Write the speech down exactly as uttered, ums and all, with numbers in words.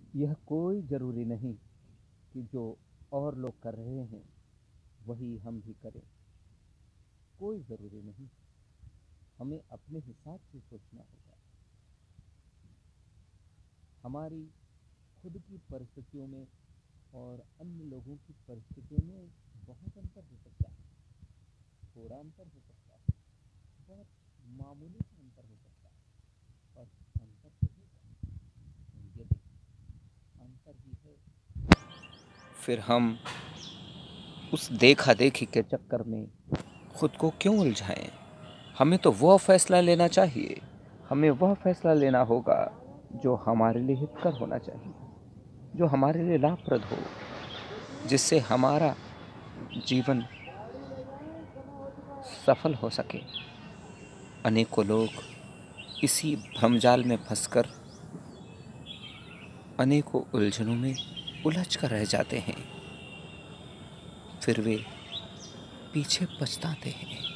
यह कोई ज़रूरी नहीं कि जो और लोग कर रहे हैं वही हम भी करें। कोई ज़रूरी नहीं, हमें अपने हिसाब से सोचना होगा। हमारी खुद की परिस्थितियों में और अन्य लोगों की परिस्थितियों में बहुत अंतर हो सकता है। थोड़ा अंतर हो सकता है, बहुत मामूली सा अंतर हो सकता है, पर अंतर तो होगा। यदि अंतर ही है, फिर हम उस देखा देखी के चक्कर में खुद को क्यों उलझाएं? हमें तो वह फैसला लेना चाहिए, हमें वह फैसला लेना होगा जो हमारे लिए हितकर होना चाहिए, जो हमारे लिए लाभप्रद हो, जिससे हमारा जीवन सफल हो सके। अनेकों लोग इसी भ्रमजाल में फंसकर अनेकों उलझनों में उलझ कर रह जाते हैं, फिर वे पीछे पछताते हैं।